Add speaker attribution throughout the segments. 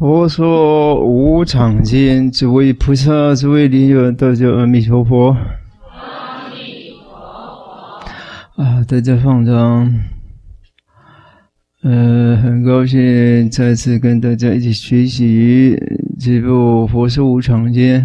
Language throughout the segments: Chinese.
Speaker 1: 我说无常经，诸位菩萨，诸位利友，大家阿弥陀佛。
Speaker 2: 阿弥陀佛。
Speaker 1: 大家放掌。很高兴再次跟大家一起学习这部《佛说无常经》。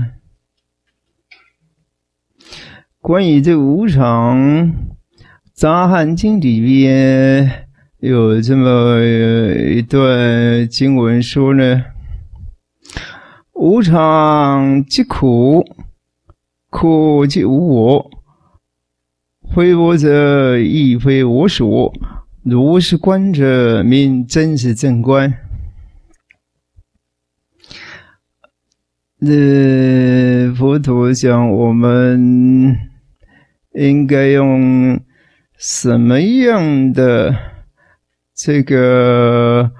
Speaker 1: 关于这无常，杂汉经里边有这么一段经文说呢：无常即苦，苦即无我，非我者亦非我所，如是观者，名真实正观。佛陀讲我们应该用什么样的这个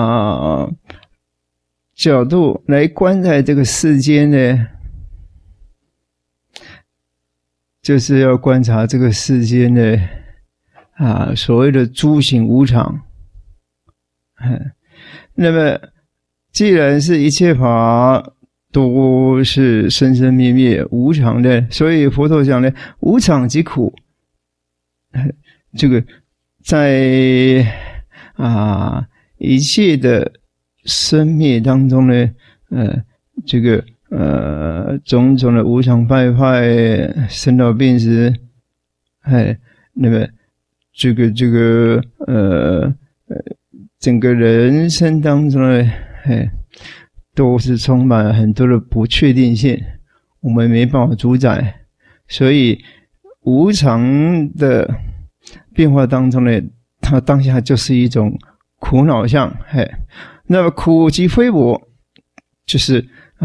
Speaker 1: 角度来观待这个世间呢？就是要观察这个世间的所谓的诸行无常。那么既然是一切法都是生生灭灭无常的，所以佛陀讲呢，无常即苦。这个在一切的生灭当中呢，这个种种的无常败坏、生老病死，那么这个整个人生当中呢，都是充满了很多的不确定性，我们没办法主宰，所以无常的变化当中呢，它当下就是一种苦恼相。那么苦即非我，就是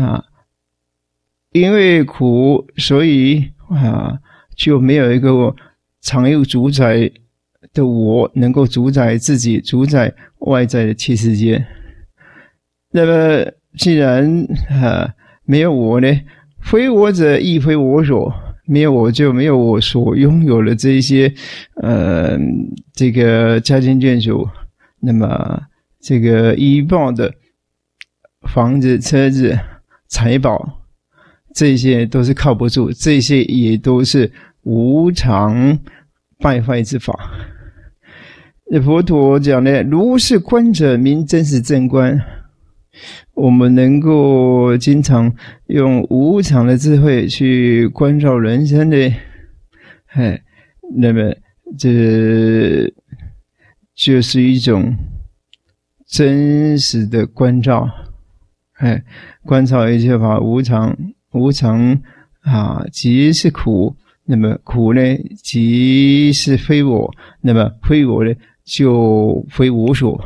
Speaker 1: 因为苦，所以就没有一个常有主宰的我能够主宰自己，主宰外在的七世界。那么既然没有我呢，非我者亦非我所，没有我就没有我所拥有的这些这个家庭眷属，那么这个依报的房子、车子、财宝，这些都是靠不住，这些也都是无常败坏之法。佛陀讲呢，如是观者，名真实正观。我们能够经常用无常的智慧去关照人生的，那么这就是一种真实的关照。观察一切法无常，无常即是苦，那么苦呢即是非我，那么非我呢就非我所。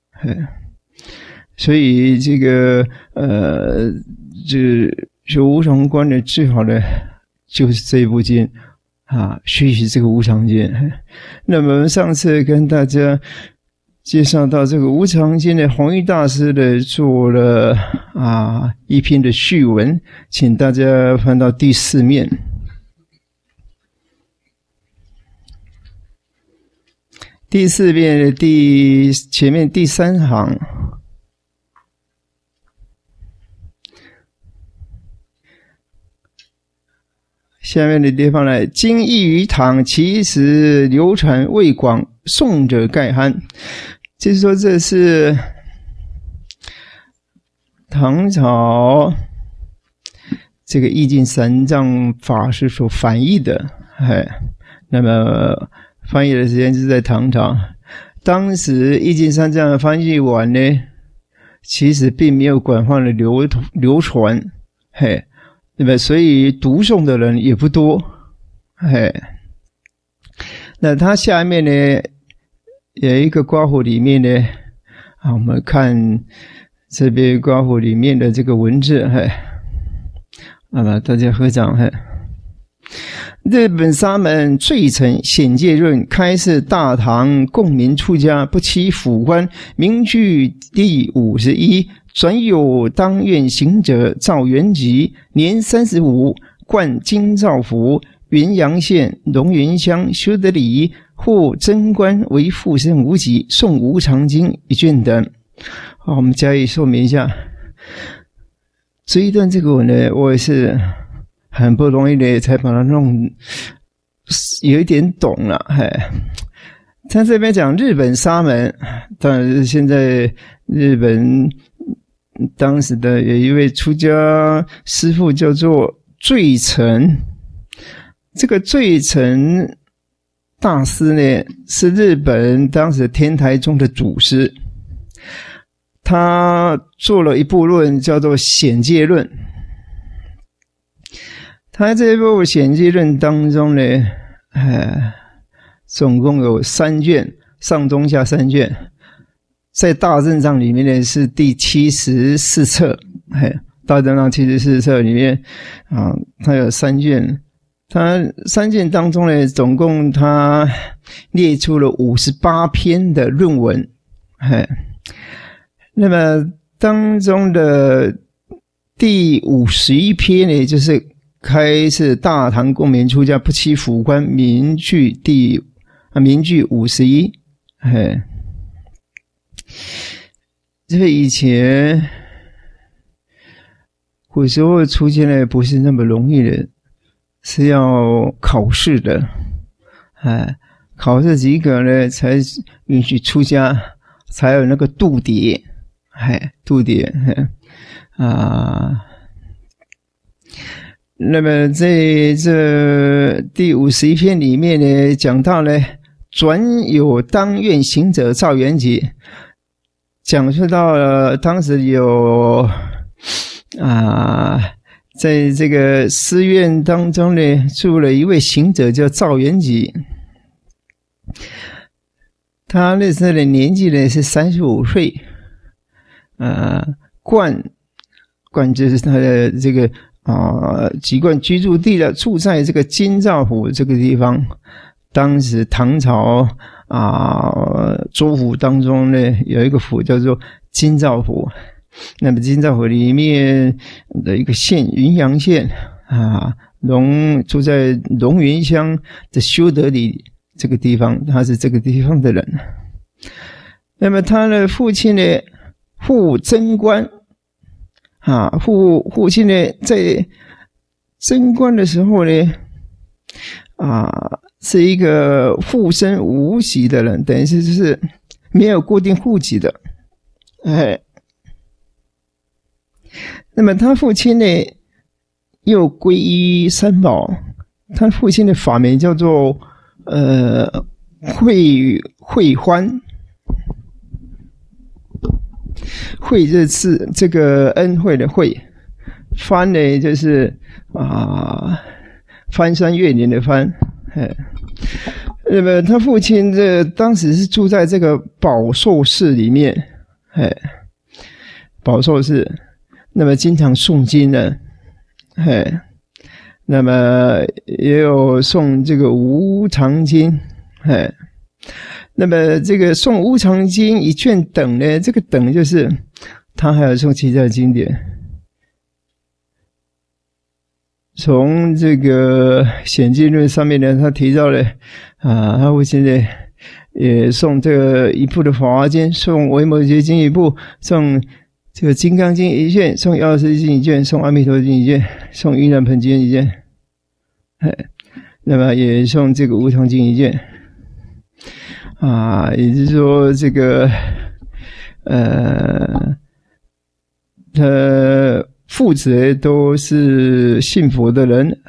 Speaker 1: 所以这个这无常观的最好的就是这一部经学习这个无常经。那么上次跟大家介绍到这个无常经的弘一大师的做了一篇的序文，请大家翻到第4面。第4面的前面第3行。下面的地方呢，经义于唐，其实流传未广，诵者盖罕。就是说这是唐朝这个义净三藏法师所翻译的。那么翻译的时间是在唐朝，当时义净三藏翻译完呢，其实并没有广泛的流传。那么所以读诵的人也不多。那它下面呢有一个括弧里面呢，我们看这边括弧里面的这个文字。大家合掌。日本沙门最澄显戒论，开示大唐共民出家，不欺府官，名句第51。转有当愿行者赵元吉，年35，冠京兆府，元阳县龙源乡修德里，获贞观为附身无极，诵无常经1卷等。我们加以说明一下。 这一段这个呢，我也是很不容易的才把它弄有一点懂了。他这边讲日本沙门，当然是现在日本当时的有一位出家师父叫做罪成，这个罪成大师呢是日本当时天台宗的祖师，他做了一部论叫做显戒论。他这部显戒论当中呢，总共有3卷，上中下3卷，在大正藏里面呢是第74册。大正藏74册里面它有3卷，它3卷当中呢，总共它列出了58篇的论文。那么当中的第51篇呢，就是开示大唐公民出家不欺府官名句名句51。这个以前古时候出家呢不是那么容易的，是要考试的。考试及格呢才允许出家，才有那个度牒。度牒。那么在这第51篇里面呢，讲到呢转有当愿行者赵元吉，讲述到了当时有在这个寺院当中呢住了一位行者叫赵元吉，他那时候的年纪呢是35岁。冠就是他的这个籍贯居住地的，住在这个金兆府这个地方。当时唐朝州府当中呢有一个府叫做金兆府，那么金兆府里面的一个县云阳县住在龙云乡的修德里这个地方，他是这个地方的人。那么他的父亲呢父贞观父亲呢在贞观的时候呢是一个附身无籍的人，等于是就是没有固定户籍的。那么他父亲呢又皈依三宝，他父亲的法名叫做慧欢。慧就是这个恩惠的惠，番呢就是翻山越岭的翻。那么他父亲当时是住在这个宝寿寺里面，宝寿寺，那么经常诵经呢，那么也有诵这个无常经，那么这个诵无常经一卷等呢，这个等就是他还有诵其他的经典。从这个显戒论上面呢，他提到了他父亲呢也诵这个一部的法华经，诵维摩诘经一部，诵这个金刚经一卷，诵药师经一卷，诵阿弥陀经一卷，诵盂兰盆经一卷，那么也诵这个无常经一卷。也就是说这个他父子都是信佛的人。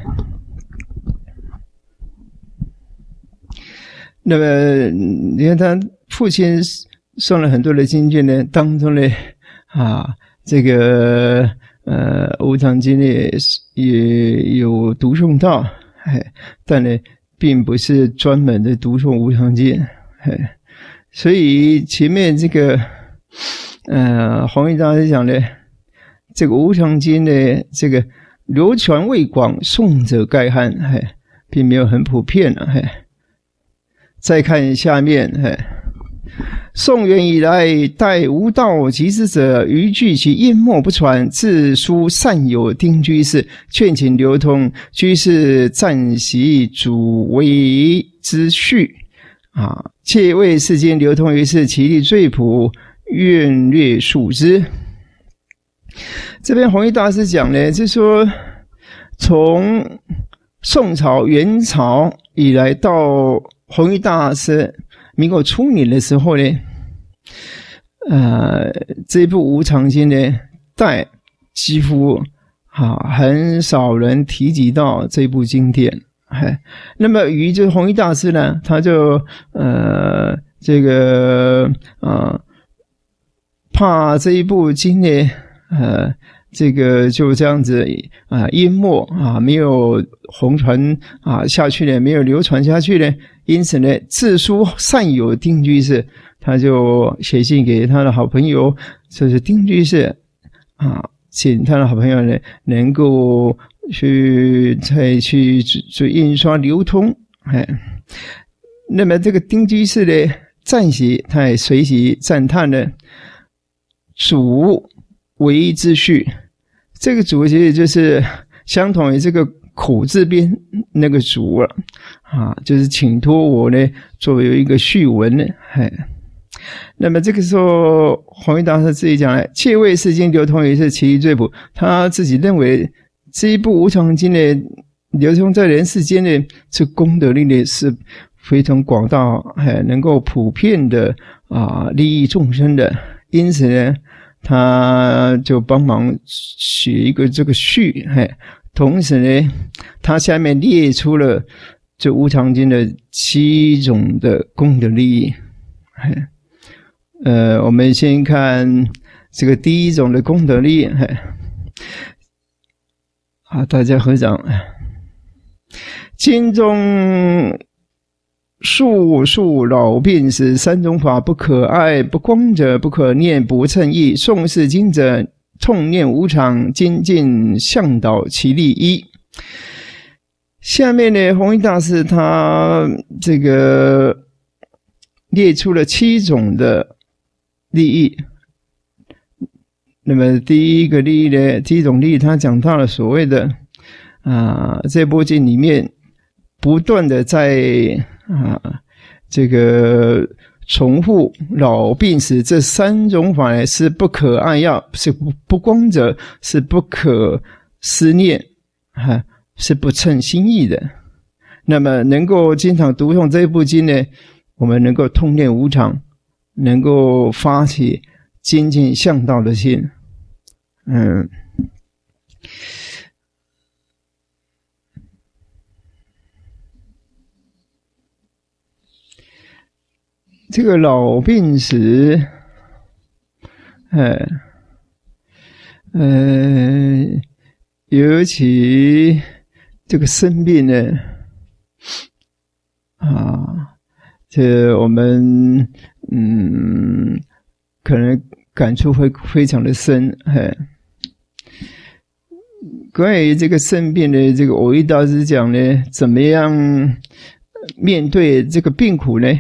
Speaker 1: 那么你看他父亲诵了很多的经卷呢，当中呢这个无常经呢也有读诵到，但呢并不是专门的读诵无常经。所以前面这个弘一大师讲的这个无常经呢，这个流传未广，诵者盖罕，并没有很普遍。再看下面，宋元以来，待无道及之者，余据其淹没不传，自书善友丁居士，劝请流通。居士暂习主为之序，借为世间流通于世，其力最朴，愿略述之。 这边弘一大师讲呢，就是说从宋朝、元朝以来到弘一大师民国初年的时候呢，这部《无常经》呢，几乎很少人提及到这部经典。那么于这弘一大师呢，他就怕这一部经呢，这个就这样子淹没没有红传下去呢，没有流传下去呢，因此呢，自书善友丁居士，他就写信给他的好朋友，就是丁居士请他的好朋友呢，能够再去做印刷流通。那么这个丁居士呢，赞许，他也随即赞叹了主为之序。这个主其实就是相同于这个口字边那个主就是请托我呢作为一个序文呢。那么这个时候弘一大师自己讲了，切谓是经流通于是其一最普。他自己认为这一部无常经呢，流通在人世间呢，这功德力呢是非常广大，能够普遍的利益众生的。因此呢，他就帮忙写一个这个序，同时呢，他下面列出了这无常经的7种的功德利益。我们先看这个第一种的功德利益。大家合掌。经中述老病死3种法，不可爱，不光者，不可念，不称义。诵是经者，痛念无常，精进向导其利一。下面呢，弘一大师他这个列出了7种的利益。那么第一个利益呢，第一种利益他讲到了所谓的这部经里面不断的在这个重复老病死这3种法呢，是不可爱要，是不光者，是不可思念，是不称心意的。那么能够经常读诵这部经呢，我们能够痛念无常，能够发起精进向道的心。这个老病死，尤其这个生病呢，这我们可能感触会非常的深。关于这个生病的这个蕅益大师讲呢，怎么样面对这个病苦呢？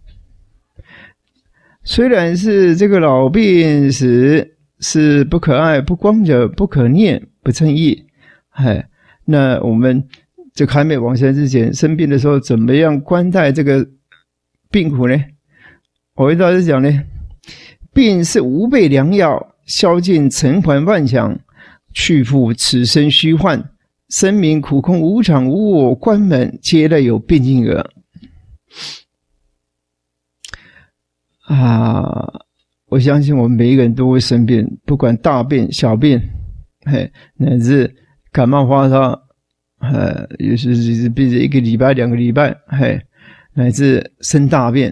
Speaker 1: 虽然是这个老病死是不可爱，不光者，不可念，不称义。那我们这还没往生之前，生病的时候怎么样观待这个病苦呢？蕅益大师讲呢，病是无备良药，消尽尘寰妄想，去复此生虚幻，生命苦空无常无我，关门皆乐有病尽耳。我相信我们每一个人都会生病，不管大病小病，乃至感冒发烧，有时是病1个礼拜2个礼拜，乃至生大病。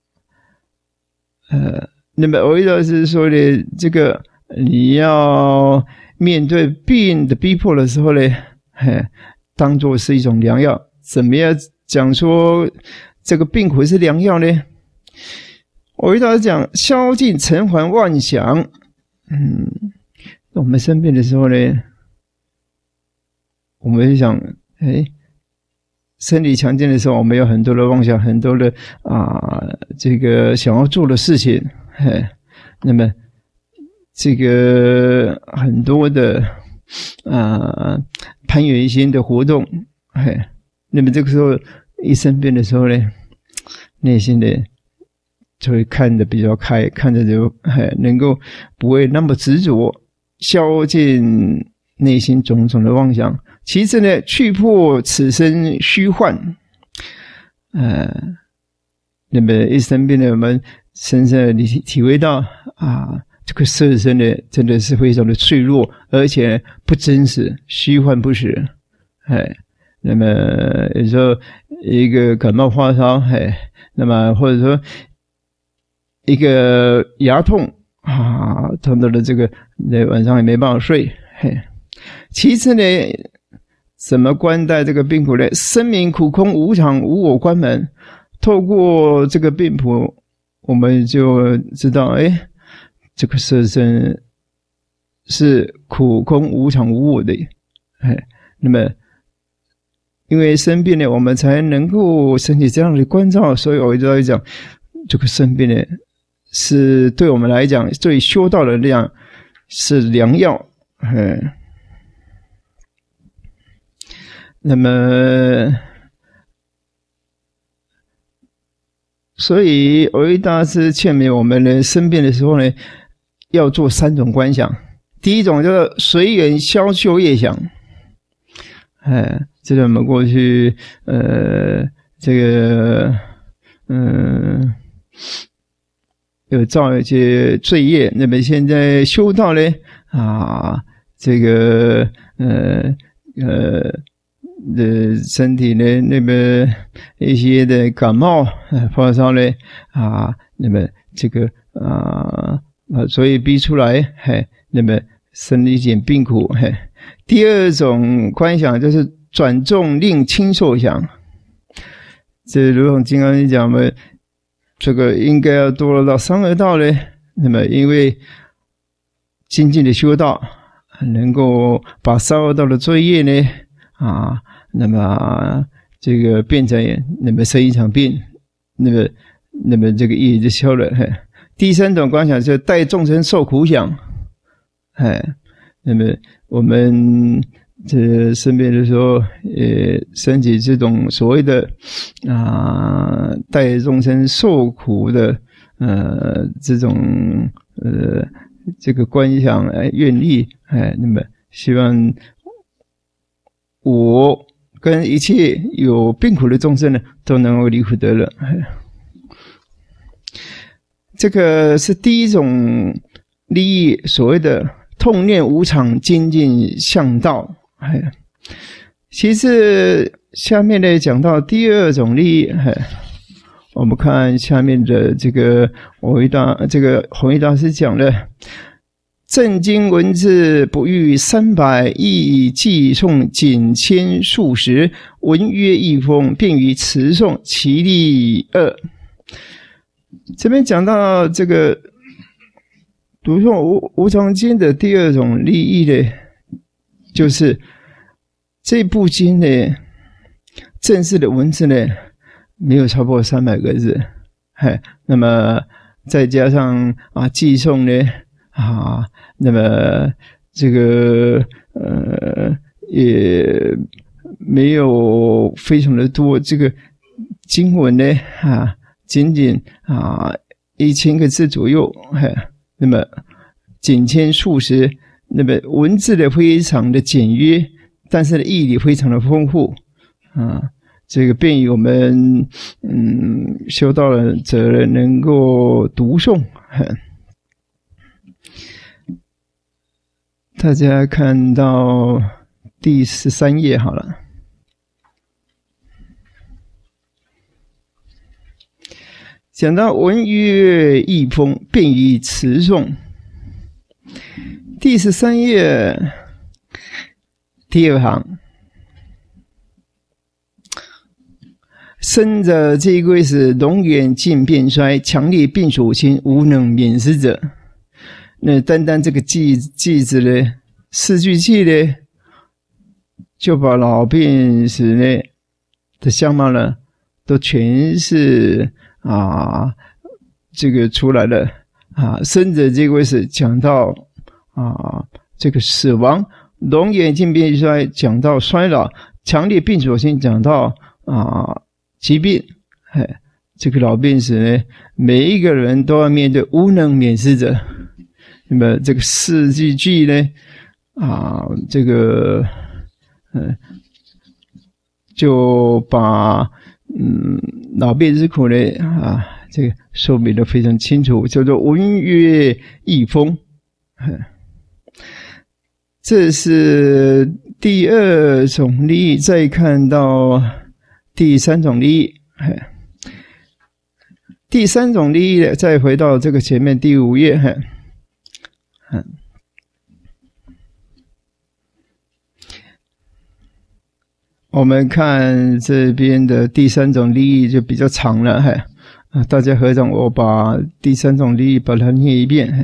Speaker 1: 那么蕅益大师说的这个，你要面对病的逼迫的时候呢，当作是一种良药。怎么样讲说这个病苦是良药呢？蕅益大师讲，消尽尘寰妄想。我们生病的时候呢，我们就想，身体强健的时候，我们有很多的妄想，很多的这个想要做的事情，那么这个很多的攀缘心的活动，那么这个时候一生病的时候呢，内心的就会看得比较开，看着就能够不会那么执着， 消尽内心种种的妄想。其次呢，去破此身虚幻。那么一生病的我们深深地体会到这个色身呢，真的是非常的脆弱，而且不真实，虚幻不实。那么有时候一个感冒发烧，那么或者说一个牙痛痛到了这个晚上也没办法睡。其次呢，怎么观待这个病谱呢？生命苦空无常无我观门。透过这个病谱，我们就知道，这个色身是苦空无常无我的。那么因为生病了，我们才能够升起这样的关照，所以我就在讲，这个生病呢，是对我们来讲，对修道的量是良药。那么，所以藕益大师劝勉我们呢，生病的时候呢，要做3种观想。第一种叫做随缘消旧业想。这是我们过去这个有造一些罪业，那么现在修道呢这个身体呢，那么一些的感冒发烧呢那么这个所以逼出来那么生一点病苦。第二种观想就是转重令轻受想。这如同金刚经讲的，这个应该要堕落到三恶道呢，那么因为精进的修道，能够把三恶道的罪业呢那么这个变成那么生一场病，那么这个业就消了。第三种观想就是带众生受苦想。那么我们这生病的时候，升起这种所谓的带众生受苦的这种这个观想愿力，那么希望我跟一切有病苦的众生呢，都能够离苦得乐。这个是第一种利益，所谓的痛念无常，精进向道。其次下面呢讲到第二种利益，我们看下面的这个弘一大师讲的，正经文字不逾300亿寄诵仅签数十，文约一封，便于持诵，其利2。这边讲到这个读诵无常经的第二种利益呢，就是这部经呢，正式的文字呢，没有超过300个字，那么再加上寄诵呢，那么这个也没有非常的多，这个经文呢，仅仅1000个字左右，那么仅签数十，那么文字的非常的简约，但是义理非常的丰富这个便于我们修道的者能够读诵。大家看到第13页好了。讲到文约一封，便于持诵。第13页第2行，生者这归是龙眼尽变衰，强烈病所侵，无能免失者。那单单这个句子呢，4句句呢，就把老病死呢的相貌呢，都全是这个出来了生者这归是讲到这个死亡，龙眼尽变衰讲到衰老，强烈病所侵讲到疾病。这个老病死呢，每一个人都要面对无能免失者。 那么这个四句句呢，这个就把老辈之苦呢这个说明得非常清楚，叫做文约义风。这是第二种利益，再看到第三种利益。第三种利益呢，再回到这个前面第5页。我们看这边的第三种利益就比较长了。大家合掌，我把第三种利益把它念一遍。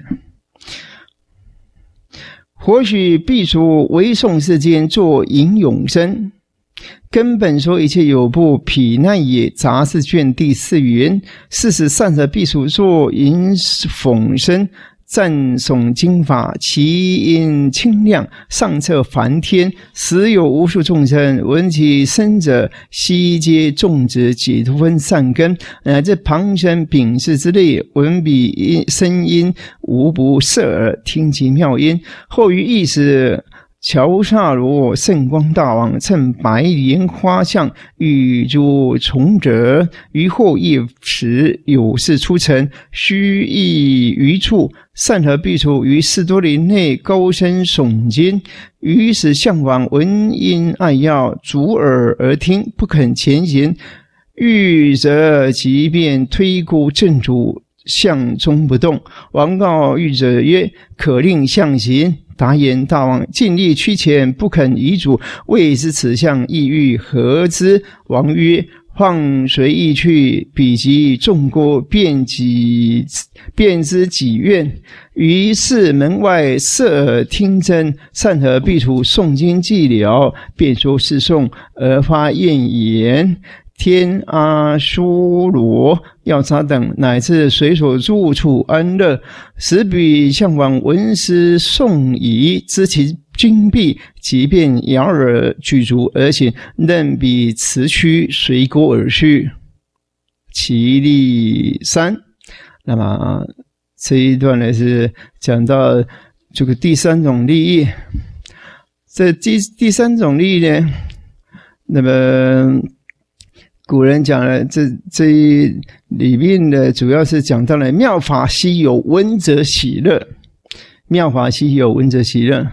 Speaker 1: 或许必除唯宋世间作淫永生，根本说一切有部毗难也杂事卷第4云：是时善者必除作淫讽生，赞颂经法，其音清亮，上彻梵天，时有无数众生闻其声者，悉皆种植解脱分善根，乃至旁生丙士之类，闻彼声音，无不摄耳听其妙音。后于意识乔萨罗圣光大王乘白莲花像与诸从者，于后夜时有事出城，须诣于处，善合必除于士多林内高声诵经，于是向往闻音爱要，阻耳而听，不肯前行。欲则即便推孤正主，向中不动。王告欲者曰：可令向行。答言：大王尽力趋前，不肯遗嘱，未知此相意欲何之？王曰：况随意去，彼即众过，便知己愿。于是门外摄耳听真，善合必除诵经寂了，便说是诵，而发愿言：天阿修罗、药叉等，乃至随所住处安乐，使彼向往闻思诵仪，知其经毕，即便摇耳具足而行，任彼辞躯随过而去。其例3。那么这一段呢是讲到这个第三种利益。这第三种利益呢，那么古人讲了，这里面呢，主要是讲到了妙法稀有，闻者喜乐。妙法稀有，闻者喜乐。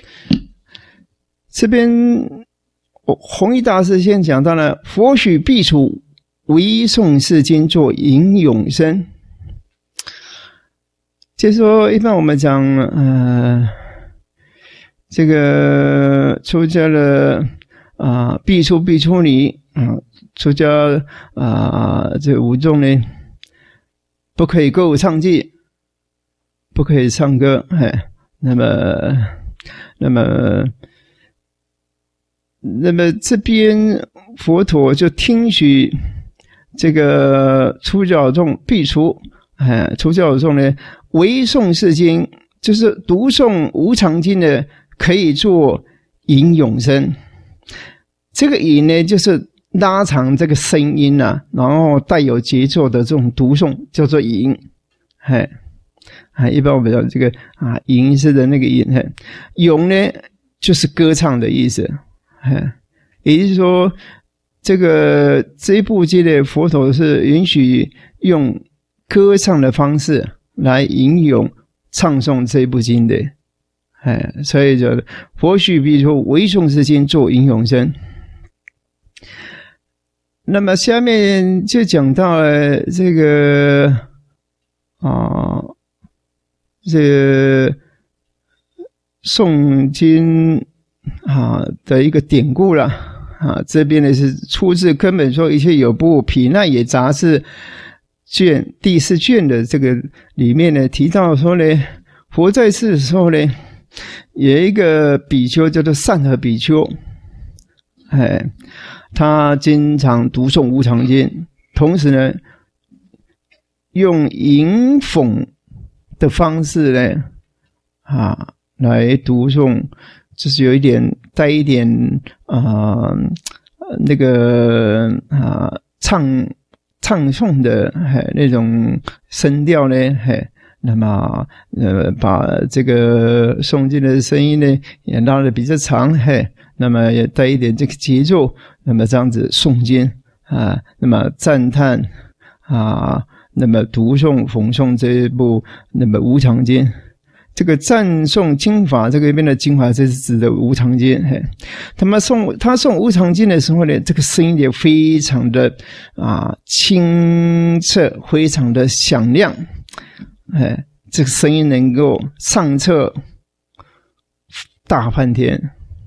Speaker 1: 这边弘一大师先讲到了，佛许必除唯宋世间作淫永生。就是说，一般我们讲，这个出家了必出必出离。出家这五众呢，不可以歌舞唱伎，不可以唱歌。那么这边佛陀就听许这个出家众必除。出家众呢，唯诵世经，就是读诵无常经的，可以做淫永生。这个淫呢，就是拉长这个声音然后带有节奏的这种读诵叫做淫。一般我们讲这个吟诗的那个吟。咏呢就是歌唱的意思。也就是说，这一部经的佛陀是允许用歌唱的方式来吟咏唱诵这一部经的。所以就佛许必除唯宋世间作淫永生。那么下面就讲到了这个诵经的一个典故了。这边呢是出自根本说一切有部毗难也杂事卷第4卷的这个里面呢，提到说呢，佛在世的时候呢，有一个比丘叫做善合比丘。他经常读诵无常经，同时呢，用吟讽的方式呢，来读诵，就是有一点带一点那个唱诵的那种声调呢， 那么把这个诵经的声音呢也拉得比较长，那么也带一点这个节奏，那么这样子诵经啊，那么赞叹啊，那么读诵讽诵这一部那么无常经。这个赞颂经法，这个边的经法，这是指的无常经。他诵无常经的时候呢，这个声音也非常的清澈，非常的响亮。这个声音能够上彻大梵天。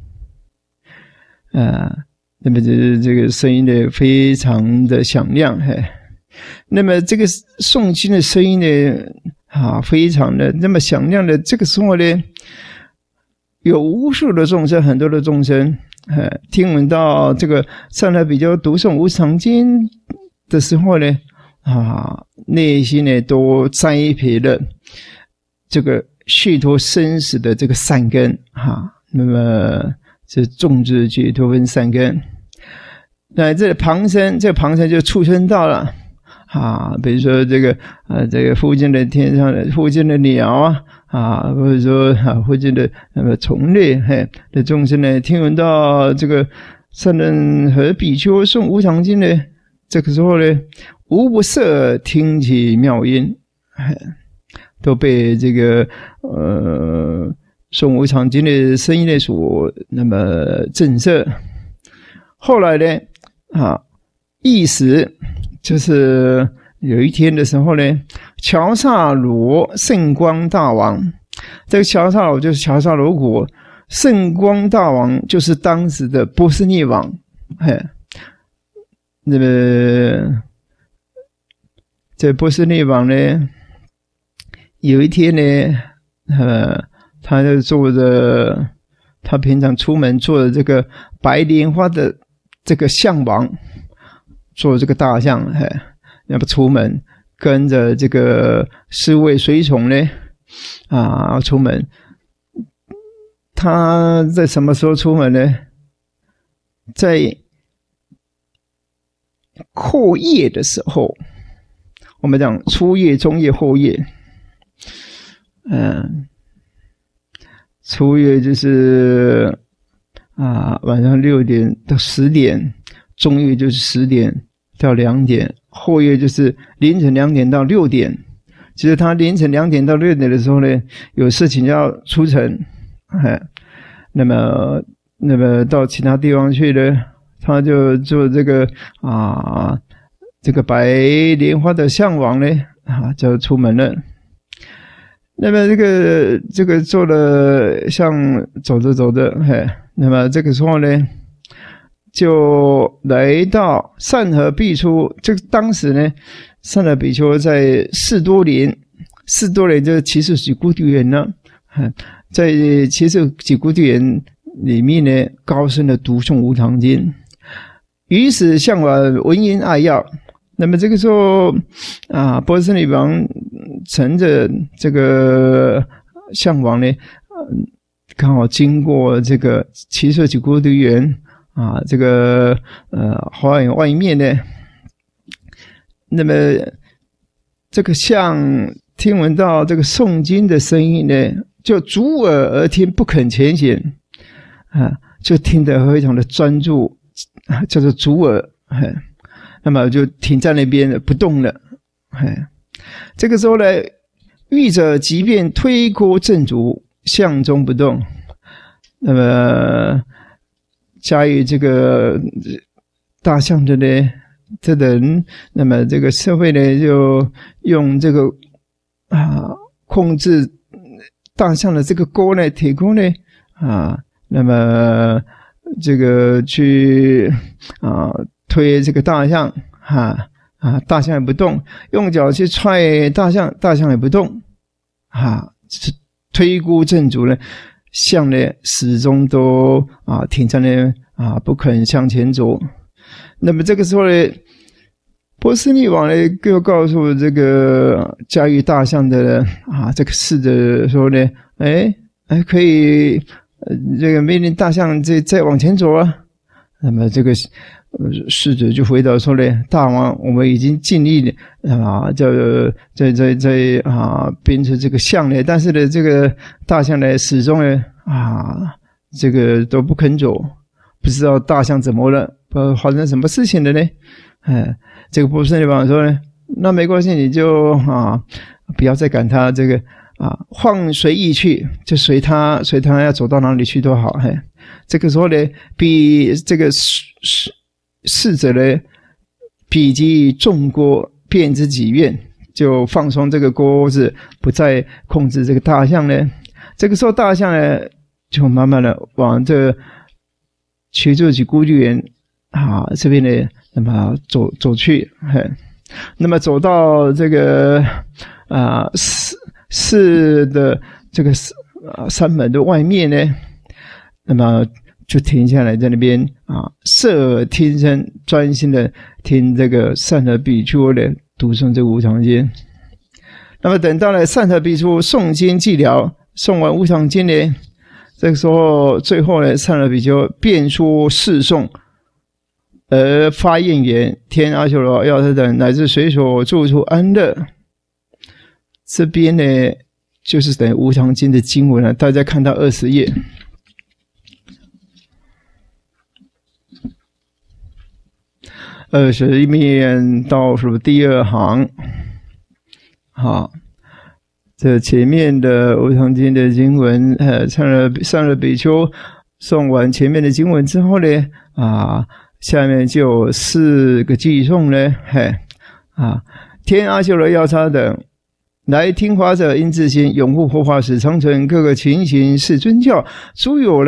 Speaker 1: 那么这个声音呢，非常的响亮。那么这个诵经的声音呢，非常的那么响亮的，这个时候呢，有无数的众生，很多的众生，听闻到这个上来比较读诵无常经的时候呢，内心呢都栽培了这个解脱生死的这个善根，那么这种子解脱分善根，那这旁生就畜生道了。比如说这个附近的天上的附近的鸟或者说附近的那么虫类的众生呢，听闻到这个善人和比丘诵无常经呢，这个时候呢，无不摄听其妙音，都被这个诵无常经的声音呢所那么震慑。后来呢一时就是有一天的时候呢，乔萨罗圣光大王，这个乔萨罗就是乔萨罗国，圣光大王就是当时的波斯匿王。那么这波斯匿王呢，有一天呢，他就坐着，他平常出门坐的这个白莲花的这个象王，坐这个大象，要不出门跟着这个侍卫随从呢，出门。他在什么时候出门呢？在后夜的时候，我们讲初夜、中夜、后夜。初夜就是晚上6点到10点，中夜就是10点到2点，后夜就是凌晨2点到6点。其实他凌晨2点到6点的时候呢，有事情要出城，那么到其他地方去呢，他就做这个这个白莲花的象王呢，就出门了。那么这个做了像走着，那么这个时候呢，就来到善和比丘。这个当时呢，善和比丘在士多林就是祇树给孤地园呢，在祇树给孤地园里面呢，高声的读诵无常经。于是象王闻言爱要。那么这个时候波斯匿王乘着这个象王呢，刚好经过这个祇树给孤地园这个花园外面呢，那么这个象听闻到这个诵经的声音呢，就阻耳而听，不肯前行，就听得非常的专注，叫做阻耳，那么就停在那边不动了。这个时候呢，欲者即便推锅正足，象中不动。那么加于这个大象的呢，这人，那么这个社会呢，就用这个控制大象的这个锅呢，铁锅呢，那么这个去推这个大象，大象也不动，用脚去踹大象，大象也不动，推锅正足呢，象呢始终都停在那不肯向前走。那么这个时候呢，波斯匿王呢就告诉这个驾驭大象的这个事的说呢，可以这个命令大象再往前走啊。那么这个侍者就回答说呢，大王，我们已经尽力了在编织这个象呢，但是呢，这个大象呢始终呢这个都不肯走，不知道大象怎么了，不知道发生什么事情了呢？这个波斯匿王说呢，那没关系，你就不要再赶他，这个放随意去，就随他要走到哪里去都好。这个时候呢，比这个侍者呢，比及众锅，便知己愿，就放松这个锅子，不再控制这个大象呢。这个时候大象呢，就慢慢的往这求救起孤立园这边呢，那么走去。那么走到这个寺的这个山门的外面呢，那么就停下来在那边侧耳听声，专心的听这个善财比丘的读诵这个无常经。那么等到了善财比丘诵经寂了，诵完无常经呢，这个时候最后呢，善财比丘便说誓颂，而发愿言：天阿修罗、药师等乃至随所住处安乐。这边呢，就是等于无常经的经文了，大家看到20页。21面倒数第2行，这前面的无常经的经文，上了比丘诵完前面的经文之后呢，下面就有4个偈颂呢，天阿修罗、药师等来听法者应自心，拥护佛法使长存，各个情形是尊教。诸有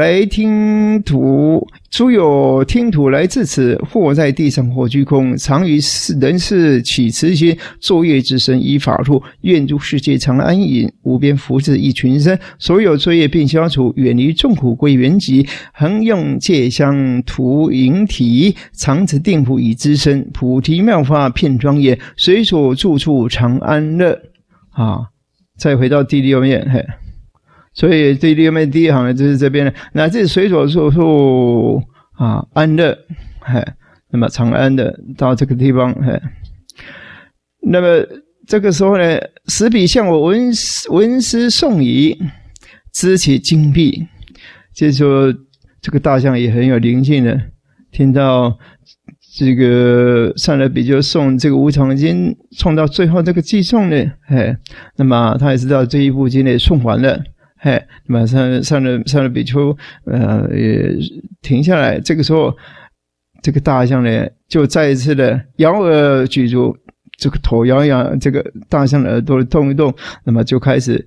Speaker 1: 听土来至此，或在地上，或居空，常于人世起慈心，作业之身依法度，愿诸世界常安隐，无边福祉益群生，所有罪业并消除，远离众苦归原寂，恒用戒香涂引体，常持定福以资身，菩提妙法遍庄严，随所住处常安乐。再回到第6面，所以第6面第1行呢，就是这边呢，乃至随所住处安乐，那么常安的到这个地方，那么这个时候呢，使彼向我闻思诵已，知其精辟。就是说，这个大象也很有灵性的，听到这个善财比丘诵这个无常经，诵到最后这个偈颂呢，那么他也知道这一部经呢诵完了，那么善财比丘也停下来。这个时候，这个大象呢就再一次的摇耳举足，这个头摇一摇，这个大象的耳朵动一动，那么就开始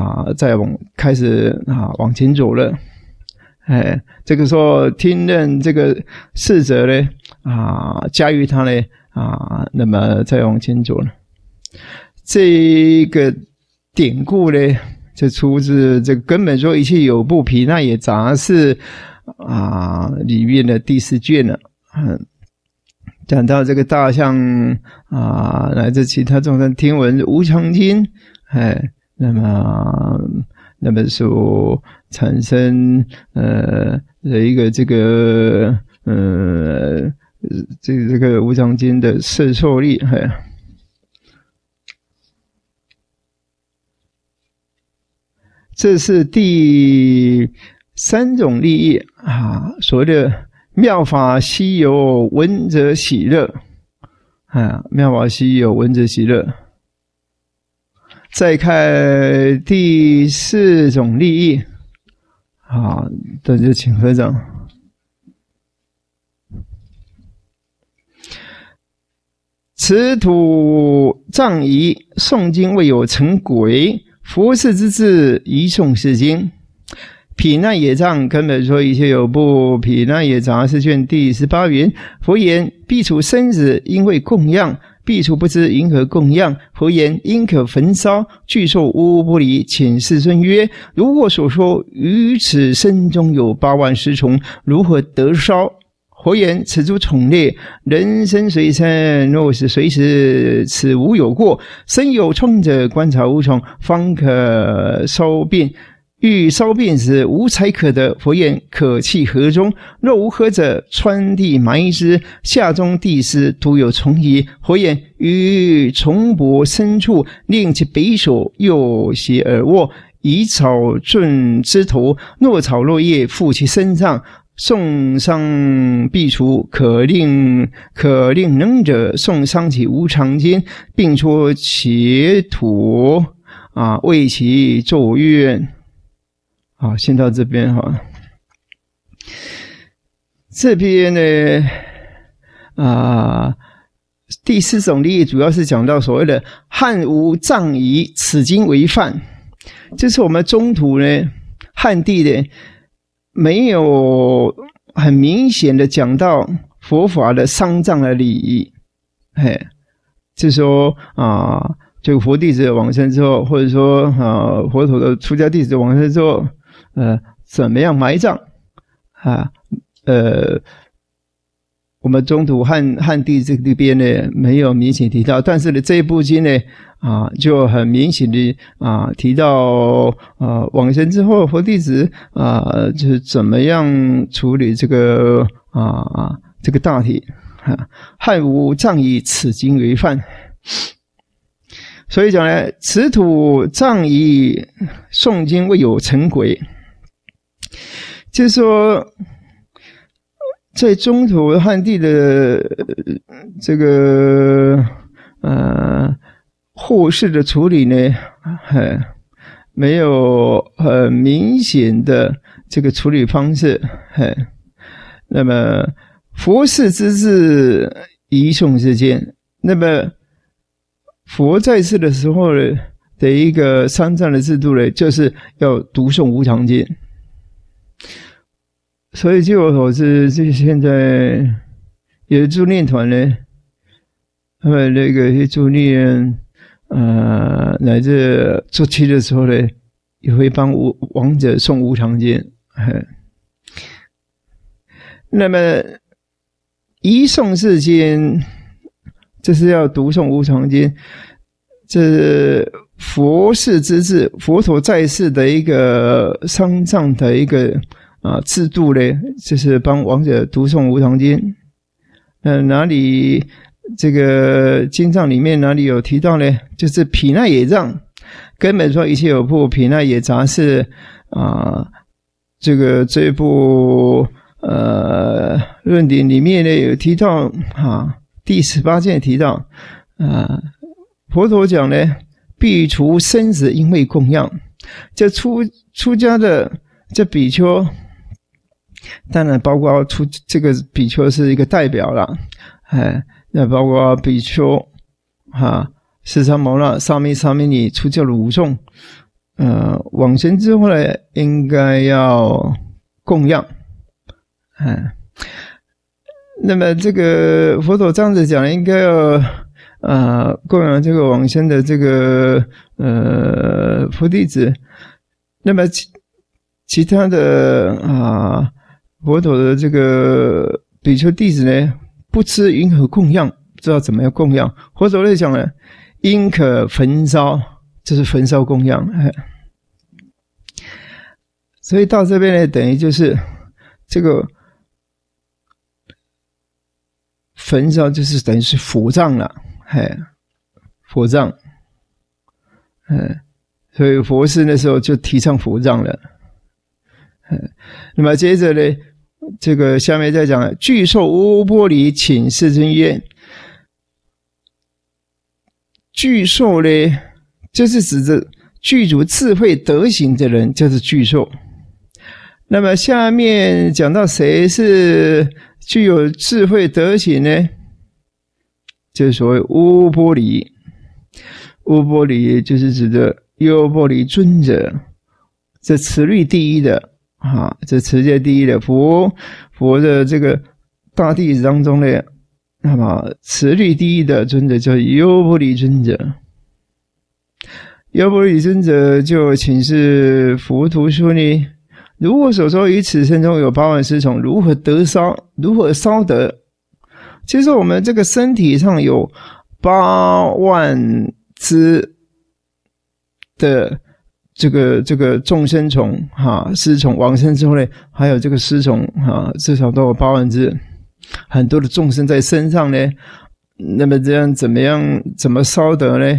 Speaker 1: 往前走了。这个时候听任这个侍者呢驾驭他呢那么再往前走了。这个典故呢，就出自这个根本说一切有部毗那耶杂事里面的第4卷了。讲到这个大象乃至其他众生听闻无常经，那么所产生的一个这个这个无常经的摄受力，这是第3种利益所谓的妙法稀有，闻者喜乐妙法稀有，闻者喜乐。再看第4种利益，大家请合掌。此土藏仪，诵经未有成轨，佛事之智，宜诵是经。毗那耶藏根本说一切有部毗那耶杂事卷第18云：佛言：必处生子，因为供养。必处不知因何供养，佛言：因可焚烧。具受无不离，请世尊曰：如我所说，于此身中有8万10重，如何得烧？佛言：此诸种类，人生随生，若是随时，此无有过。身有创者，观察无从，方可烧遍。 欲烧便时，无财可得。佛言：可弃河中。若无河者，穿地埋之，下中地湿，徒有虫蚁。佛言：于虫帛深处，令其北首，右斜而卧，以草润枝头。若草落叶，附其身上，送伤必除。可令能者送伤其无常间，并戳其土为其咒怨。好，先到这边哈。这边呢，第4种例主要是讲到所谓的汉无藏夷，此经为范。就是我们中土呢，汉地呢，没有很明显的讲到佛法的丧葬的礼仪，就是说这个佛弟子往生之后，或者说佛陀的出家弟子往生之后，怎么样埋葬我们中土汉地这边呢没有明显提到，但是呢这一部经呢就很明显的提到往生之后佛弟子就是怎么样处理这个这个大体汉无藏夷，此经为范。所以讲呢，此土藏夷诵经未有成轨，就是说在中土汉地的这个后事的处理呢，没有很明显的这个处理方式。那么佛事之治，仪诵之间，那么佛在世的时候呢的一个丧葬的制度呢，就是要读诵无常经。所以据我所知，这现在有的助念团呢，他们那个助念乃至做期的时候呢，也会帮亡者诵无常经。那么仪诵世间，这是要读诵无常经，这是佛事之治，佛陀在世的一个丧葬的一个制度呢，就是帮亡者读诵无常经。哪里这个经藏里面哪里有提到呢？就是毗那耶藏，根本说一切有部毗那耶杂事这部论点里面呢有提到第18件提到佛陀讲呢，必除生死因为供养。这出家的这比丘，当然包括这个比丘是一个代表啦，那包括比丘释迦牟那、沙弥、沙弥尼、出家的五众，往生之后呢，应该要供养。那么这个佛陀这样子讲，应该要供养这个往生的这个佛弟子。那么其他的佛陀的这个比丘弟子呢，不知云何供养，不知道怎么样供养。佛陀在讲呢，应可焚烧，就是焚烧供养。所以到这边呢，等于就是这个焚烧就是等于是佛葬了，佛葬，所以佛事那时候就提倡佛葬了。那么接着呢，这个下面再讲，具受无波离，请世尊曰：具受呢，就是指着具足智慧德行的人，就是具受。那么下面讲到谁是具有智慧德行呢？就是所谓无波离。无波离就是指的优波离尊者，这持律第一的这持戒第一的佛的这个大弟子当中呢，那么持律第一的尊者叫优波离尊者。优波离尊者就请示佛陀说呢，如我所说，于此生中有8万尸虫，如何得烧？如何烧得？其实我们这个身体上有8万只的这个众生从尸从往生之后呢，还有这个尸从至少都有80000，很多的众生在身上呢。那么这样怎么烧得呢？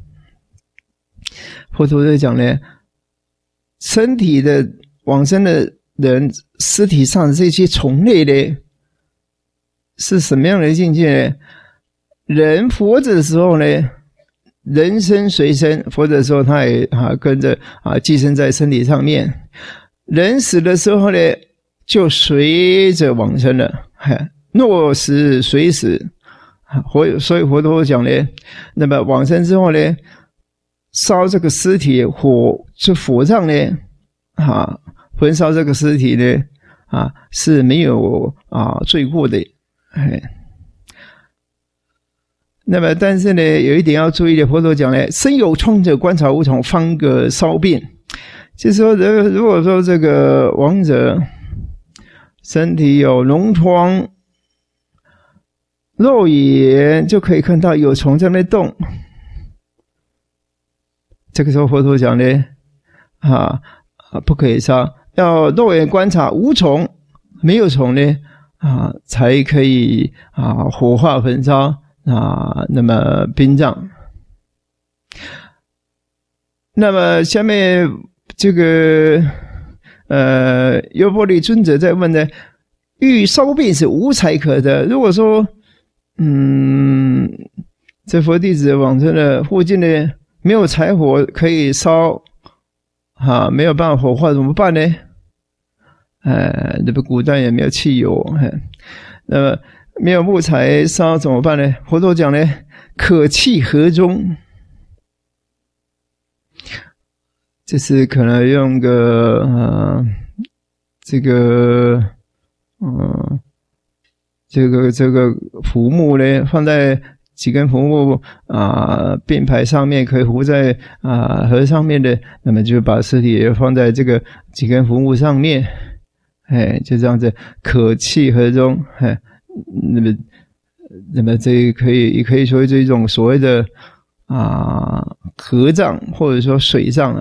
Speaker 1: 佛陀在讲呢，身体的往生的人尸体上的这些虫类呢，是什么样的境界呢？人活着的时候呢，人身随身，活着的时候他也跟着寄生在身体上面。人死的时候呢，就随着往生了。若死随死，所以佛陀讲呢，那么往生之后呢，烧这个尸体火葬呢，焚烧这个尸体呢，是没有罪过的。那么但是呢，有一点要注意的，佛陀讲呢，身有疮者观察无从，方可烧遍。就是说，如果说这个亡者身体有脓疮，肉眼就可以看到有虫在那动，这个时候佛陀讲呢，不可以烧，要肉眼观察无虫，没有虫呢，才可以火化焚烧那么殡葬。那么下面这个优波利尊者在问呢，欲烧遍是无财可得。如果说这佛弟子往生的附近呢，没有柴火可以烧，没有办法火化怎么办呢？那么古代也没有汽油，那么没有木材烧怎么办呢？佛陀讲呢，可弃河中，这是可能用个这个浮木呢，放在几根浮木并排上面，可以浮在河上面的，那么就把尸体也放在这个几根浮木上面，就这样子，可弃河中，那么这也可以说是一种所谓的河葬或者说水葬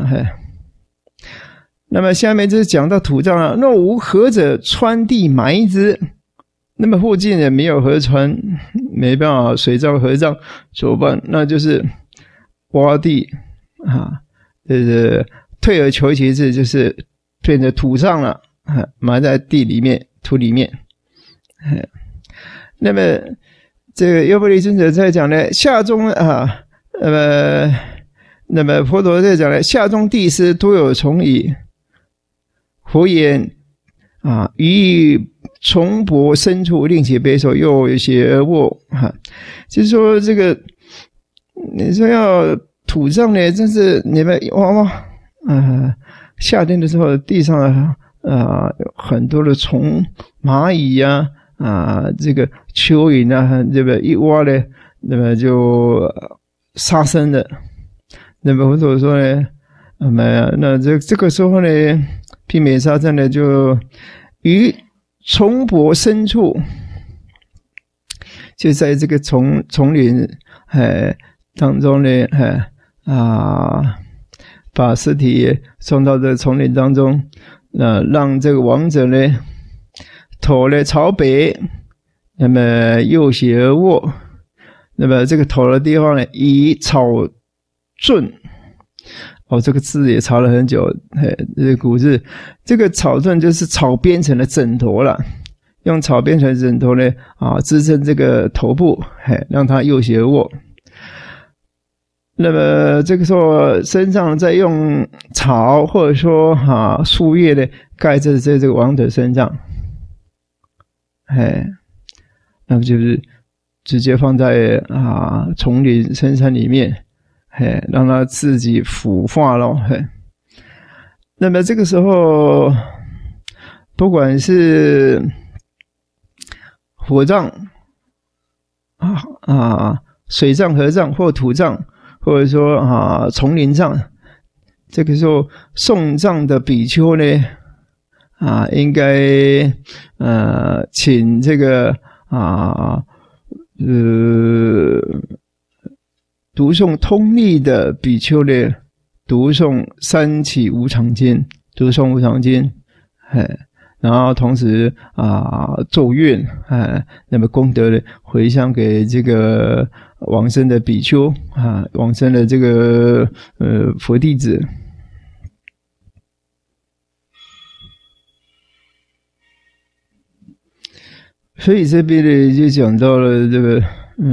Speaker 1: 那么下面就是讲到土葬了。若无河者，穿地埋之。那么附近也没有河川，没办法水葬河葬怎么办？那就是挖地就是退而求其次，就是变成土葬了，埋在地里面土里面。那么这个优波利尊者在讲呢，下中那么佛陀在讲呢，下中地湿多有虫蚁，佛言于虫搏深处，令其背手，又胁而卧。就是说这个，你说要土葬呢，真是你们夏天的时候地上有很多的虫、蚂蚁这个蚯蚓这个一挖呢，那么就杀生的。那么佛陀说呢，那这个时候呢，避免杀生呢，就于虫搏深处，就在这个丛林当中呢，把尸体送到这丛林当中，让这个亡者呢头呢朝北，那么右胁而卧，那么这个头的地方呢以草皴。这个字也查了很久，这个古字，这个草皴就是草编成的枕头了，用草编成的枕头呢，支撑这个头部，让它右胁而卧。那么这个时候身上再用草或者说树叶呢盖在这个亡者身上，那么就是直接放在丛林深山里面。让它自己腐化咯。那么这个时候，不管是火葬水葬、河葬或土葬，或者说丛林葬，这个时候送葬的比丘呢，应该请这个读诵通例的比丘呢读诵三起无常经，读诵无常经，然后同时咒愿，那么功德的回向给这个往生的比丘往生的这个佛弟子。所以这边呢就讲到了这个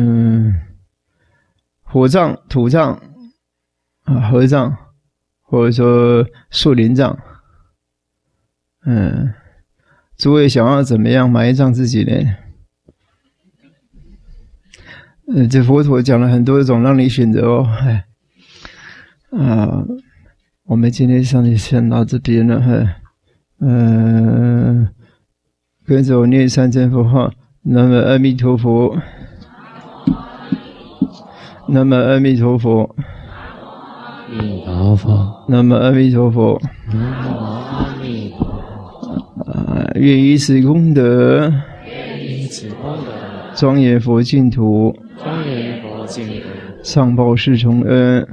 Speaker 1: 火葬、土葬合葬，或者说树林葬。诸位想要怎么样埋葬自己呢？这佛陀讲了很多种让你选择哦。我们今天先到这边了。跟着我念三声佛号：南无阿弥陀佛，南无阿弥陀佛，南无阿弥陀佛，愿以此功德，庄严佛净土，上报四重恩，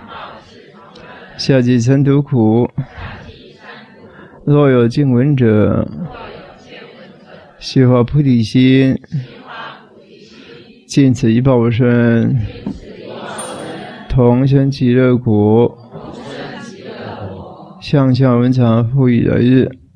Speaker 1: 下济三途苦。若有见闻者，悉发菩提心，尽此一报身，同生极乐国，向下文常复以来日。